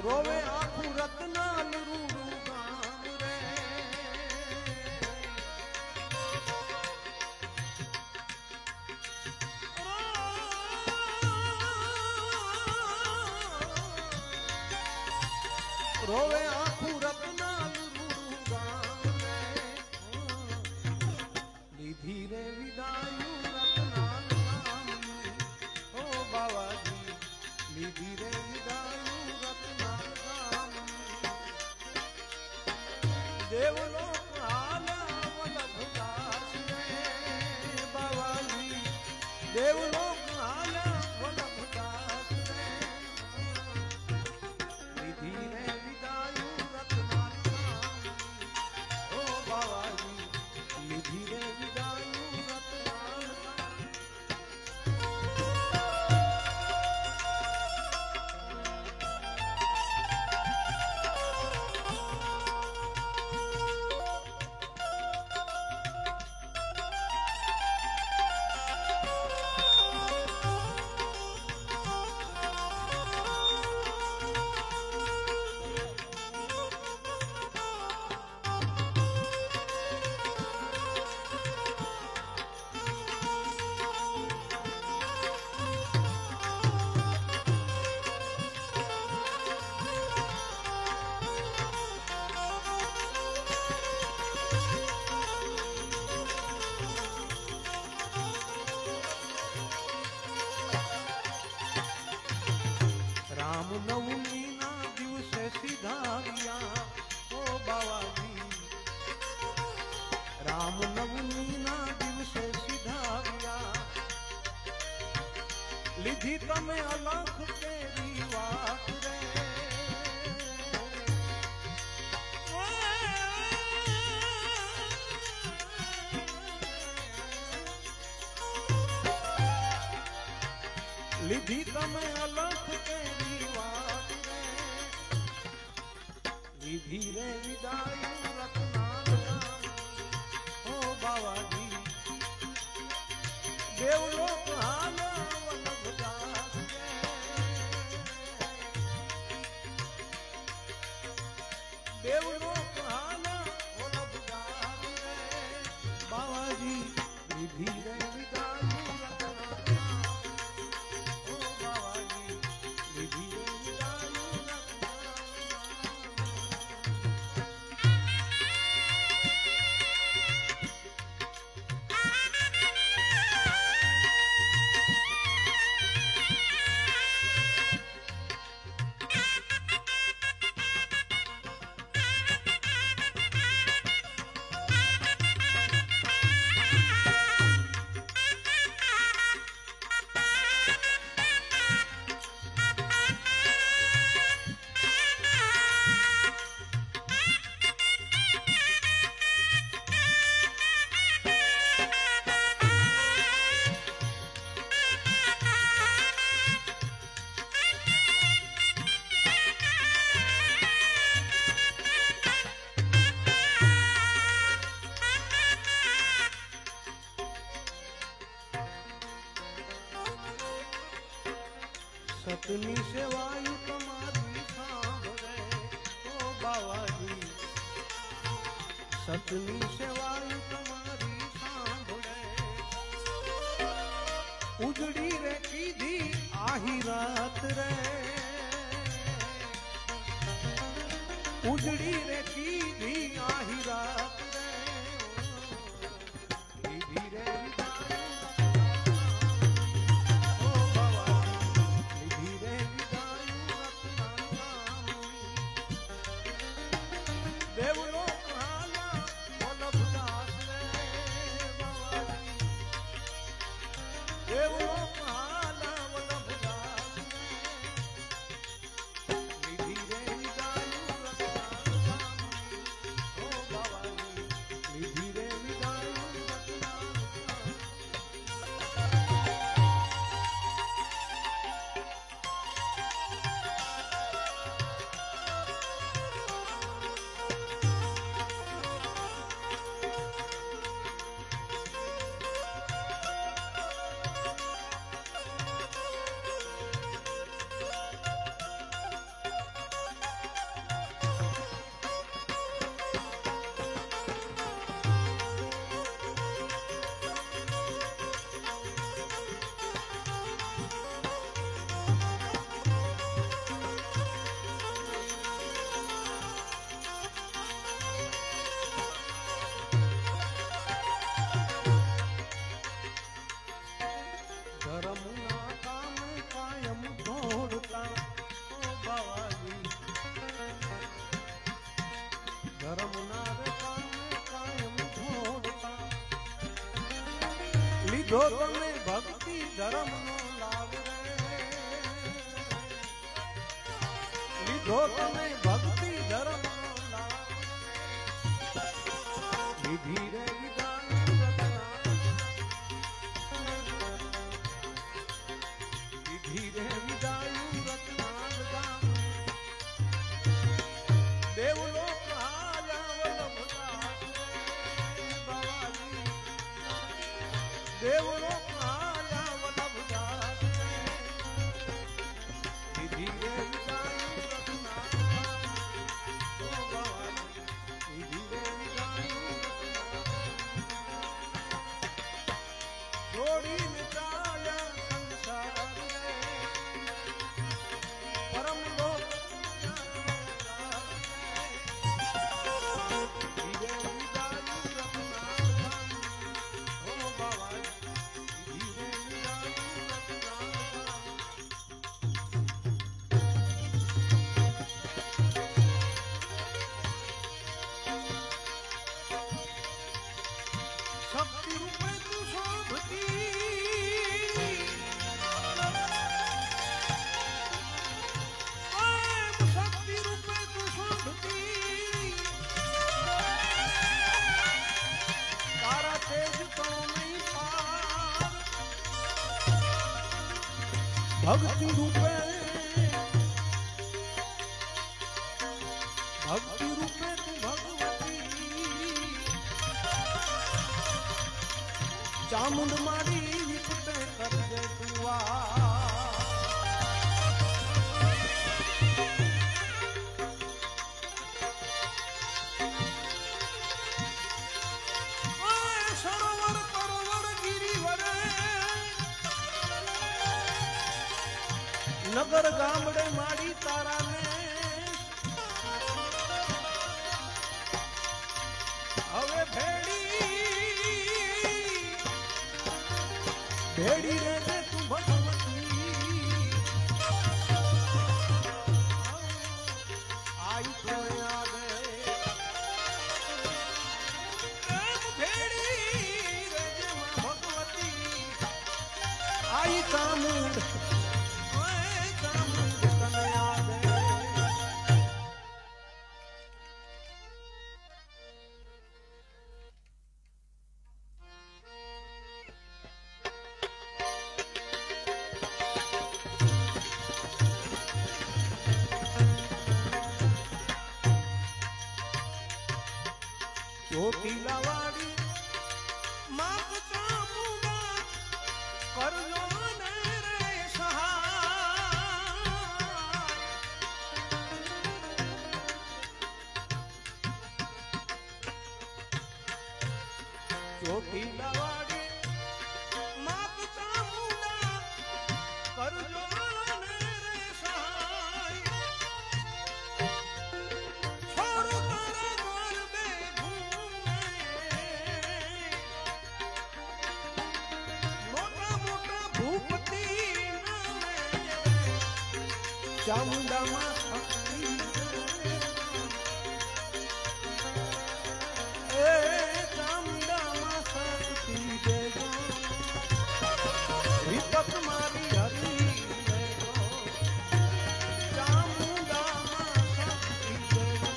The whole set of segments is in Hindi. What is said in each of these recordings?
रोवे आखू रतनाल रूड़ू गाम रे रोवे आखू रतनाल रूड़ू गाम रे लीधी रे विदायु रतनाल गाम ओ बाबा जी लीधी रे विदायु रतनाल गाम देवलोक आला वल्लभ दास रे बाबा जी देवलोक आला वल्लभ दास रे लीधी रे विदायु रतनाल गाम ओ बाबा जी लीधी रे विदायु रतनाल गाम राम नवमी ना दिवसे सिधारिया ओ बाबाजी राम नवमी ना दिवसे सिधारिया लीधी तमे अलख तेरी वात रे लीधी तमे अलख तेरी वात रे लीधी रे विदायु रतनाल गाम ओ बाबा जी देवलोक आला वल्लभ दास रे देवलोक आला वल्लभ दास रे बाबा जी लीधी रे विदायु रतनाल गाम ओ बाबा जी लीधी रे विदायु रतनाल सतनी सेवायु तुम्हारी सांभरे ओ बाबा जी सतनी सेवायु तुम्हारी सांभरे उजड़ी रे कीधी आही रात रे उजड़ी रे कीधी आही रात रे कीधी रे देवलोक आला वल्लभ दास रे बाबा जी देवलोक आला वल्लभ दास रे લીધો તમે ભક્તિ ધર્મ નો લાભ રે, લીધો તમે ભક્તિ ધર્મ નો લાભ, લીધી રે વિદાયું લીધી રે વિદાયું રત્નાલ ગામ, દેવલોક હાલ્યા વલ્લભદાસ બાવાજી, દેવલોક હાલ્યા વલ્લભદાસ, લીધી રે વિદાયું રત્નાલ ગામ, ઓ બાવાજી, લીધી રે વિદાયું છોડીને ચાલ્યા સંસાર રે, પરમ લોક ધીરે વિદાયું રત્નાલ ગામ, ઓ બાવાજી, ધીરે વિદાયું રત્નાલ ગામ. શક્તિ રૂપે તું શોભતી, શક્તિ રૂપે તું શોભતી, તારા તેજ તો નહીં પાર, ભક્તિ રૂપે ભક્તિ રૂપે તું ભગવતી, ચામુંડ મારી વિપતે કરજે તું સરોવર તરોવર ગિરિવરે, નગર ગામડે મારી તારાને, હવે ભેડી રે દે તું ભગવતી, આઈ તો યાદ ભેડી રે દે માં ભગવતી, આઈ ચામુંડ ચામુંડ તને યાદ. ચોટીલા વાળી માપ ચામુંડા કરજો ને રે સહાય, ચોટીલા વાળી માપ ચામુંડા કરજો ને રે સહાય, છોડો તારા ગરબે ઘૂમે, મોટા મોટા ભૂપતિ નામે, ચામુંડામાં શક્તિ એ ચામુંડામાં શક્તિ દેજો, વિપત મારી હરી લેજો, ચામુંડામાં શક્તિ દેજો,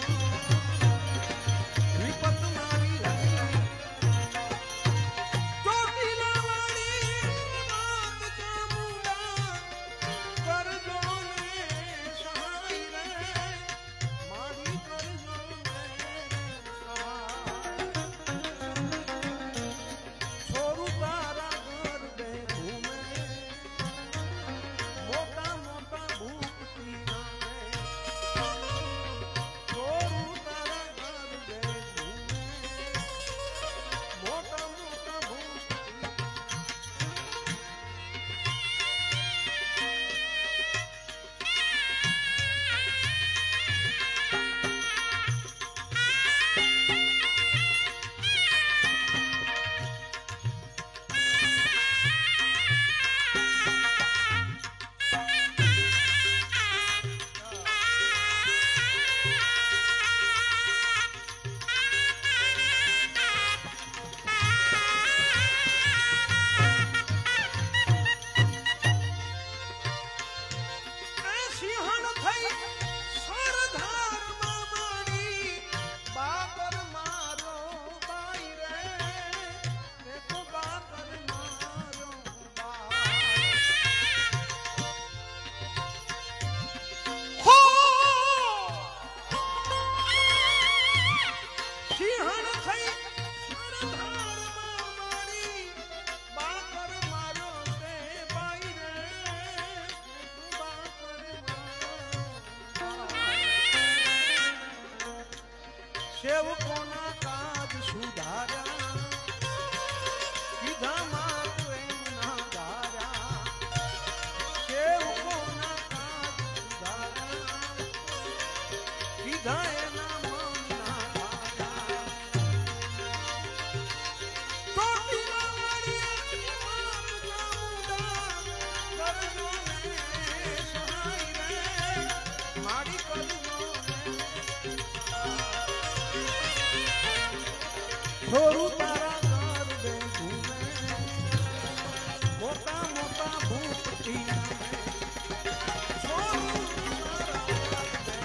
વિપત મારી હરી. ચોટીલા વાળી માત ચામુંડા કરજો ને સહાય, छोरू तारा घर दे घूमे मोटा मोटा भूपती छोरू तारा घर दे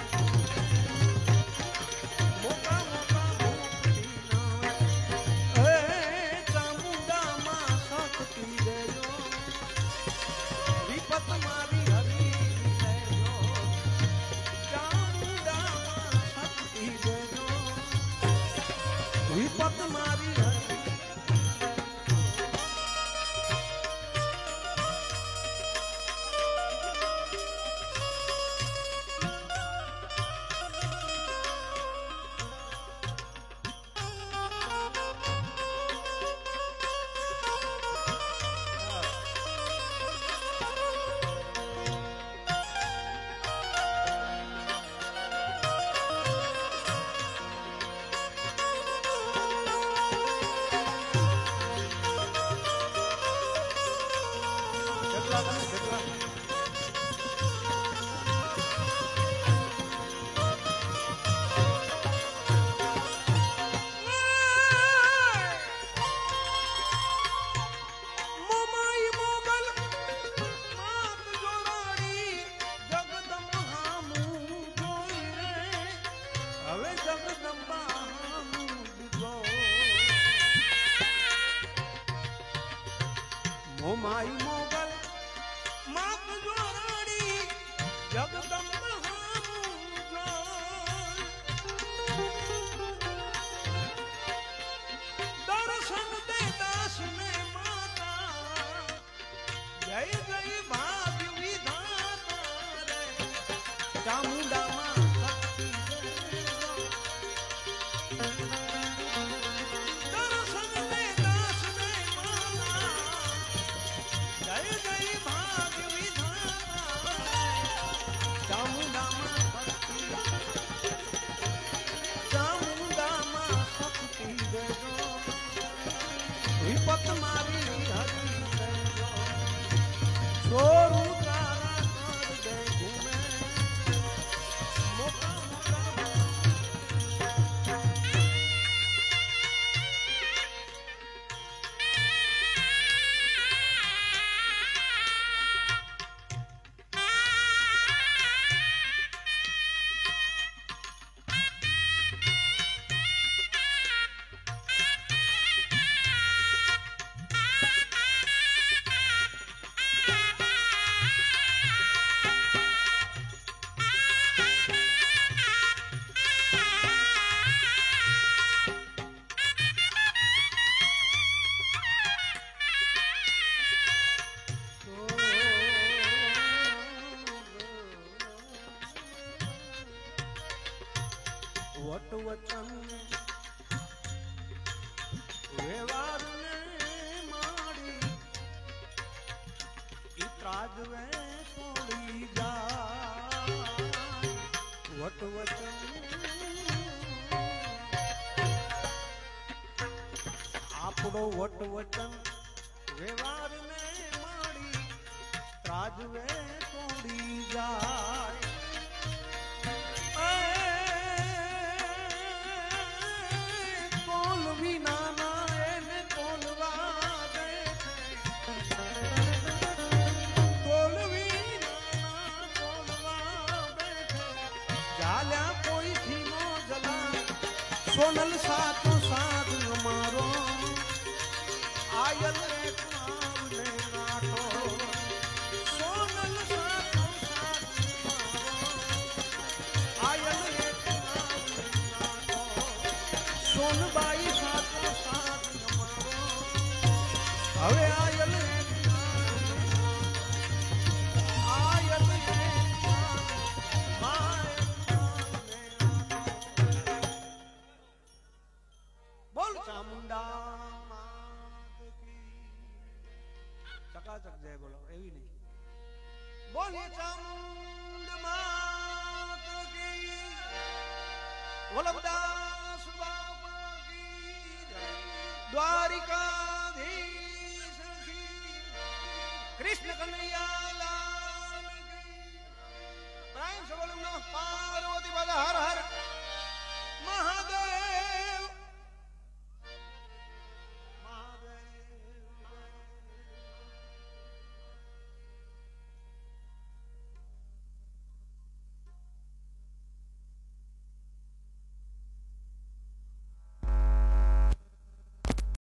मोटा मोटा भूपती ए चामुंडा मां शक्ति देजो विपत मारी हरी देजो चामुंडा मां शक्ति देजो विपत मारी हरी माई मोगल मात जोराड़ी जगदम्बा दर्शन दे दास ने माता जय जय भाग्य विधाता रे चामुंडा मां शक्ति दर्शन दे दास ने माता जय जय भाग्य विधाता चामुंडा मां शक्ति चामुंडा मां शक्ति देजो विपत मारी हरी देजो छोरू तारा कर दे घूमे मोटा मोटा वट वचन व्यवहार ने माड़ी इत्राजवे तोड़ी जा वट वचन आपड़ो वट वचन व्यवहार ने माड़ी त्राजवे तोड़ी जाए सोनल सातो साध मारो आयल एक नाम ने नाटो सोनल सातो साध मारो आयल एक नाम ने नाटो सोनबाई सातो साध मारो हवे आयल एक नाम ने आयल एक नाम चामुंडा मात की चकाचक जय बोलो एवी नहीं बोलिए चामुंड मात की वल्लभदास बाबा की द्वारिकाधीश की कृष्ण कन्हैया लाल की प्राण से बोलो नमः पार्वती पद हर हर महादेव